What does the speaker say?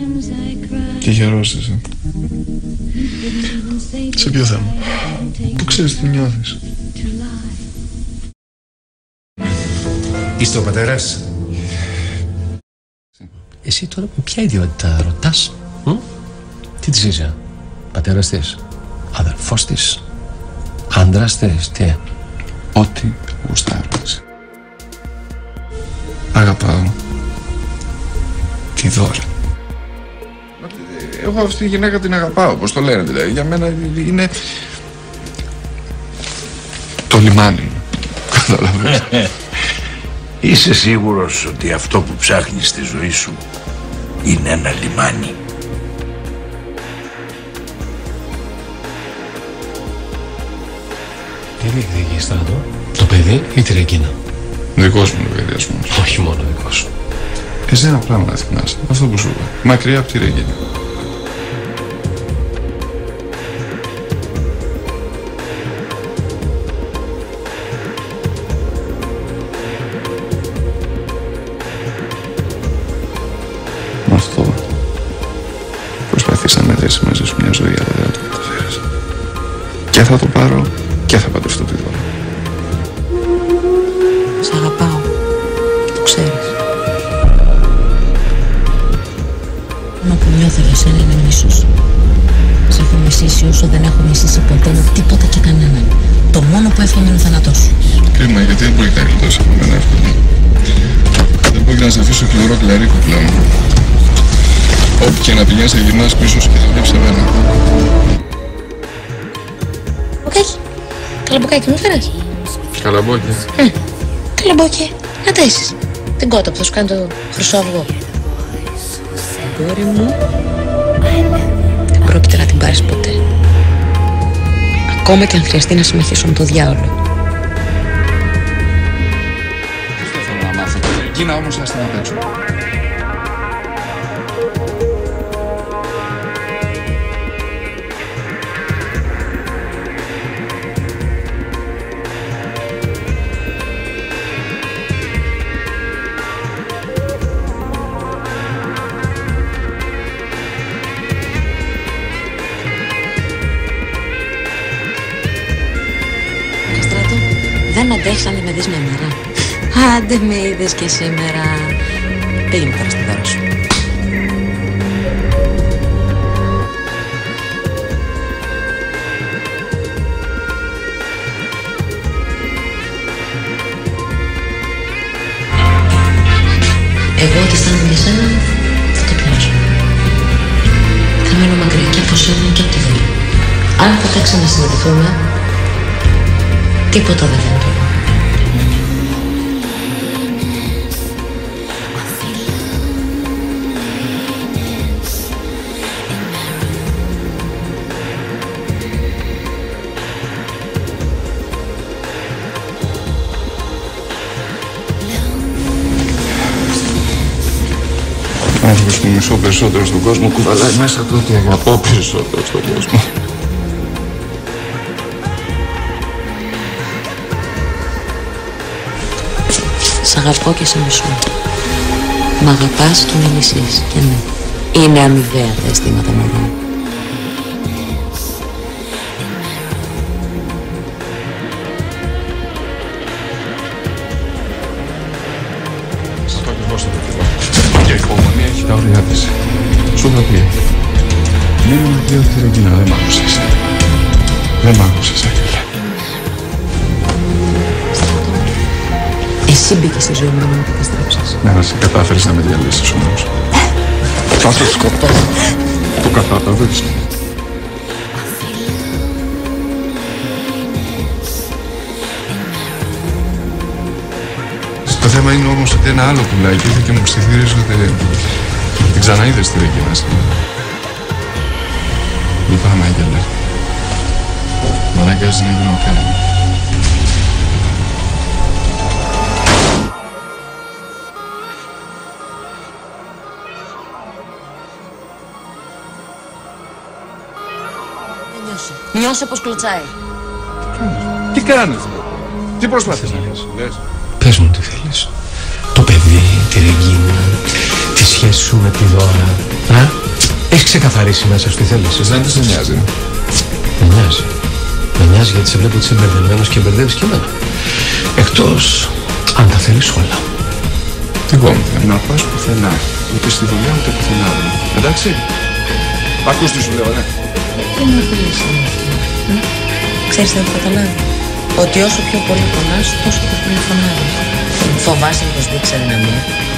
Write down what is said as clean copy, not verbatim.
Και γερός είσαι. Σε ποιο θέμα? Που ξέρεις τι νιώθεις. Είστε ο πατέρας? Εσύ τώρα με ποια ιδιότητα ρωτάς? Τι της είσαι? Πατέρας της? Αδερφός της? Άντρας της? Τι? Ό,τι γουστάρω. Αγαπάω τη Δώρα. Εγώ αυτή τη γυναίκα την αγαπάω, πώς το λένε δηλαδή. Για μένα είναι το λιμάνι. Καταλαβαίνεις. Είσαι σίγουρος ότι αυτό που ψάχνεις στη ζωή σου είναι ένα λιμάνι? Τι διεκδικείς, Στράτο? Το παιδί ή τη Ρεγκίνα? Δικός μου λογαριασμός. Όχι μόνο δικός σου. Εσύ ένα πράγμα να θυμάσαι. Αυτό που σου είπα. Μακριά από τη Ρεγκίνα. Αυτό προσπαθείς να μετρήσεις μαζί σου μια ζωή, αλλά δεν το καταφέρεις. Και θα το πάρω και θα παντρευτώ τη Δώρα. Σ' αγαπάω. Το ξέρεις. Μα που νιώθω για σένα είναι μίσος. Σε έχω μισήσει όσο δεν έχω μισήσει ποτέ με τίποτα και κανέναν. Το μόνο που εύχομαι είναι ο θάνατός σου. Κρίμα, γιατί δεν μπορεί να γλιτώσει από μένα εύκολα. Δεν μπορεί να σε αφήσω κληρό κλαρίκο πλέον. Όπου και να πηγαίνεις θα γυρνάς πίσω και θα βλέπεις εμένα. Μπουκάκι. Καλαμπουκάκι μου φέρες? Καλαμπόκι. Καλαμπόκι. Να τέσεις. Την κότα που θα σου κάνει το χρυσό αυγό. Κόρη μου, δεν πρόκειται να την πάρεις ποτέ. Ακόμα και αν χρειαστεί να συμμαχήσω με το διάολο. Δεν θέλω να μάθω. Εκείνα όμως άστα να παίξω. Δεν αντέχεις αν δεν με δεις μια μέρα. Άντε με είδες και σήμερα. Πήγαινε τώρα στη Δώρα σου. Εγώ ό,τι αισθάνομαι για σένα θα το πιάσω. Θα μένω μακριά και από σένα και από τη Δώρα. Αν ποτέ ξανασυναντηθούμε, τίποτα δεν θα είναι. Ο άνθρωπος που μισώ περισσότερο στον κόσμο κουβαλάει μέσα του ότι αγαπώ περισσότερο στον κόσμο. Σ' αγαπώ και σε μισώ. Μ' αγαπάς και με μισείς. Και ναι. Είναι αμοιβαία τα αισθήματα μου. Σας το ακριβώς το παιδί. Και η υπομονή έχει τα όρια της. Σου το πει. Μείνω με δύο τη Ρεγκίνα. Δεν μ' άκουσες. Δεν μ' άκουσες, Άγγελε. Εσύ μπήκες στη ζωή μου να με καταστρέψεις. Ναι, να σε κατάφερες να με διαλύσεις όμως. Θα σε σκοτώσω. Το κατάλαβες. Το θέμα είναι όμως ότι ένα άλλο πουλάκι ήρθε και μου ψιθύρισε ότι την ξαναείδες στη Ρεγκίνα σήμερα. Λυπάμαι, Άγγελε. Μ' αναγκάζει να γίνω κάτι. Νιώσε πως κλωτσάει. Τι κάνεις, τι προσπαθείς να κάνεις, λες? Πες μου τι θέλεις. Το παιδί, τη Ρεγκίνα, τη σχέση. σχέση σου με τη Δώρα? Έχεις ξεκαθαρίσει μέσα σου τι θέλεις? Εσένα τι σε νοιάζει? Με νοιάζει. Με νοιάζει γιατί σε βλέπω ότι είσαι μπερδεμένος και μπερδεύεις και εμένα. Εκτός αν τα θέλεις όλα. Τι κόμματα? Να πας πουθενά. Ούτε στη δουλειά ούτε πουθενά. Εντάξει? Ακούς τι σου λέω, ναι. Τι με αφήνεις αυτό? Ξέρεις τι έχω καταλάβει? Ότι όσο πιο πολύ πονάς, τόσο πιο πολύ φωνάζεις. Φοβάσαι μήπως δείξει αδυναμία?